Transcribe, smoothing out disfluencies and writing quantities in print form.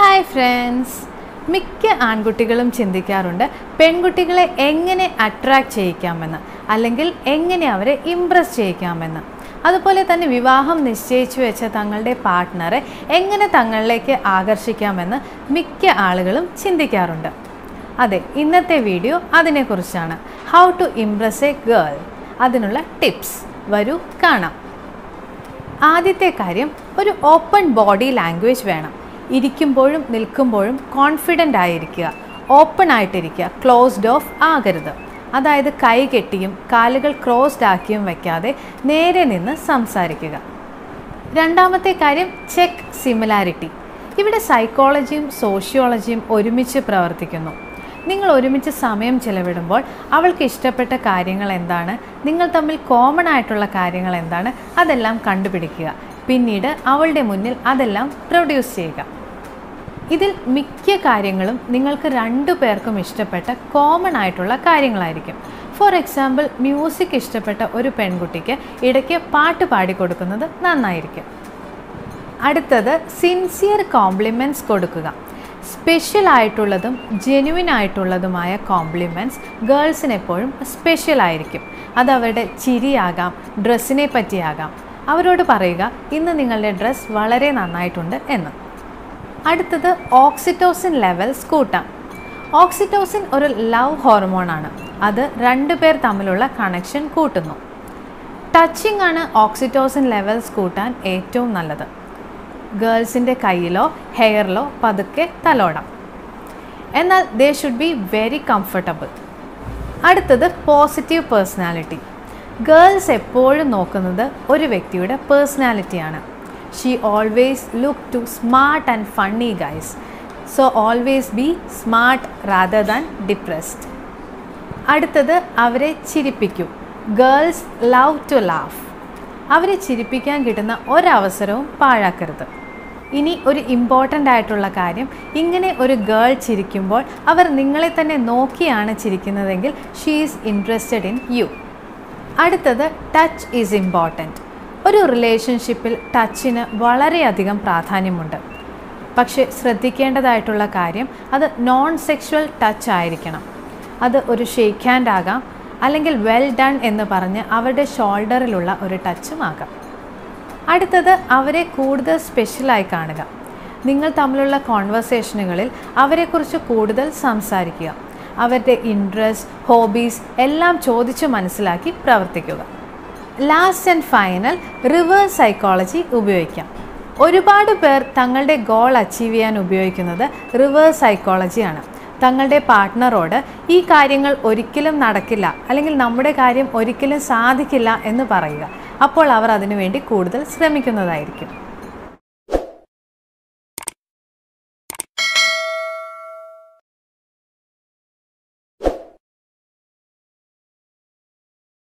Hi friends, മിക്ക ആൺകുട്ടികളും ചിന്തിക്കാറുണ്ട് പെൺകുട്ടികളെ എങ്ങനെ അട്രാക്റ്റ് ചെയ്യിക്കാമെന്ന്, അല്ലെങ്കിൽ എങ്ങനെ അവരെ ഇംപ്രസ് ചെയ്യിക്കാമെന്ന്. അതുപോലെ തന്നെ വിവാഹം നിശ്ചയിച്ചു വെച്ച തങ്ങളുടെ പാർട്ട്ണറെ എങ്ങനെ തങ്ങളിലേക്ക് ആകർഷിക്കാമെന്ന് മിക്ക ആളുകളും ചിന്തിക്കാറുണ്ട്. അതെ, ഇന്നത്തെ വീഡിയോ അതിനെക്കുറിച്ചാണ്. How to impress a girl. അതിനുള്ള ടിപ്സ് വരൂ കാണാം. ആദ്യത്തെ കാര്യം, ഒരു ഓപ്പൺ ബോഡി ലാംഗ്വേജ് വേണം. ഇരിക്കുമ്പോഴും നിൽക്കുമ്പോഴും കോൺഫിഡൻ്റ് ആയിരിക്കുക, ഓപ്പൺ ആയിട്ടിരിക്കുക, ക്ലോസ്ഡ് ഓഫ് ആകരുത്. അതായത് കൈ കെട്ടിയും കാലുകൾ ക്രോസ്ഡ് ആക്കിയും വയ്ക്കാതെ നേരെ നിന്ന് സംസാരിക്കുക. രണ്ടാമത്തെ കാര്യം, ചെക്ക് സിമിലാരിറ്റി. ഇവിടെ സൈക്കോളജിയും സോഷ്യോളജിയും ഒരുമിച്ച് പ്രവർത്തിക്കുന്നു. നിങ്ങൾ ഒരുമിച്ച് സമയം ചെലവിടുമ്പോൾ അവൾക്ക് ഇഷ്ടപ്പെട്ട കാര്യങ്ങൾ എന്താണ്, നിങ്ങൾ തമ്മിൽ കോമൺ ആയിട്ടുള്ള കാര്യങ്ങൾ എന്താണ്, അതെല്ലാം കണ്ടുപിടിക്കുക. പിന്നീട് അവളുടെ മുന്നിൽ അതെല്ലാം പ്രൊഡ്യൂസ് ചെയ്യുക. ഇതിൽ മിക്ക കാര്യങ്ങളും നിങ്ങൾക്ക് രണ്ടു പേർക്കും ഇഷ്ടപ്പെട്ട കോമൺ ആയിട്ടുള്ള കാര്യങ്ങളായിരിക്കും. ഫോർ എക്സാമ്പിൾ, മ്യൂസിക് ഇഷ്ടപ്പെട്ട ഒരു പെൺകുട്ടിക്ക് ഇടയ്ക്ക് പാട്ട് പാടിക്കൊടുക്കുന്നത് നന്നായിരിക്കും. അടുത്തത്, സിൻസിയർ കോംപ്ലിമെൻറ്റ്സ് കൊടുക്കുക. സ്പെഷ്യൽ ആയിട്ടുള്ളതും ജെന്യുവിൻ ആയിട്ടുള്ളതുമായ കോംപ്ലിമെൻറ്റ്സ് ഗേൾസിന് എപ്പോഴും സ്പെഷ്യൽ ആയിരിക്കും. അത് അവരുടെ ചിരിയാകാം, ഡ്രസ്സിനെ പറ്റിയാകാം. അവരോട് പറയുക, ഇന്ന് നിങ്ങളുടെ ഡ്രസ്സ് വളരെ നന്നായിട്ടുണ്ട് എന്ന്. അടുത്തത്, ഓക്സിറ്റോസിൻ ലെവൽസ് കൂട്ടാം. ഓക്സിറ്റോസിൻ ഒരു ലവ് ഹോർമോണാണ്. അത് രണ്ടുപേർ തമ്മിലുള്ള കണക്ഷൻ കൂട്ടുന്നു. ടച്ചിങ് ആണ് ഓക്സിറ്റോസിൻ ലെവൽസ് കൂട്ടാൻ ഏറ്റവും നല്ലത്. ഗേൾസിൻ്റെ കയ്യിലോ ഹെയറിലോ പതുക്കെ തലോടാം. എന്നാൽ they should be very comfortable. അടുത്തത്, പോസിറ്റീവ് പേഴ്സണാലിറ്റി. ഗേൾസ് എപ്പോഴും നോക്കുന്നത് ഒരു വ്യക്തിയുടെ പേഴ്സണാലിറ്റിയാണ്. She always look to smart and funny guys. So always be smart rather than depressed. അടുത്തത്, അവരെ ചിരിപ്പിക്കൂ. Girls love to laugh. അവരെ ചിരിപ്പിക്കാൻ കിട്ടുന്ന ഒരവസരവും പാഴാക്കരുത്. ഇനി ഒരു ഇമ്പോർട്ടൻ്റ് ആയിട്ടുള്ള കാര്യം, ഇങ്ങനെ ഒരു ഗേൾ ചിരിക്കുമ്പോൾ അവർ നിങ്ങളെ തന്നെ നോക്കിയാണ് ചിരിക്കുന്നതെങ്കിൽ she is interested in you. അടുത്തത്, ടച്ച് ഈസ് ഇമ്പോർട്ടൻറ്റ്. ഒരു റിലേഷൻഷിപ്പിൽ ടച്ചിന് വളരെയധികം പ്രാധാന്യമുണ്ട്. പക്ഷേ ശ്രദ്ധിക്കേണ്ടതായിട്ടുള്ള കാര്യം, അത് നോൺ സെക്ഷുവൽ ടച്ച് ആയിരിക്കണം. അത് ഒരു ഷെയ്ക്ക് ഹാൻഡ് ആകാം, അല്ലെങ്കിൽ വെൽ ഡൺ എന്ന് പറഞ്ഞ് അവരുടെ ഷോൾഡറിലുള്ള ഒരു ടച്ചും ആകാം. അടുത്തത്, അവരെ കൂടുതൽ സ്പെഷ്യലായി കാണുക. നിങ്ങൾ തമ്മിലുള്ള കോൺവെർസേഷനുകളിൽ അവരെക്കുറിച്ച് കൂടുതൽ സംസാരിക്കുക. അവരുടെ ഇൻട്രസ്റ്റ്, ഹോബീസ് എല്ലാം ചോദിച്ചു മനസ്സിലാക്കി പ്രവർത്തിക്കുക. Last and final, reverse psychology ഉപയോഗിക്കാം. ഒരുപാട് പേർ തങ്ങളുടെ ഗോൾ അച്ചീവ് ചെയ്യാൻ ഉപയോഗിക്കുന്നത് റിവേഴ്സ് സൈക്കോളജിയാണ്. തങ്ങളുടെ പാർട്ട്ണറോട് ഈ കാര്യങ്ങൾ ഒരിക്കലും നടക്കില്ല, അല്ലെങ്കിൽ നമ്മുടെ കാര്യം ഒരിക്കലും സാധിക്കില്ല എന്ന് പറയുക. അപ്പോൾ അവർ അതിനുവേണ്ടി കൂടുതൽ ശ്രമിക്കുന്നതായിരിക്കും.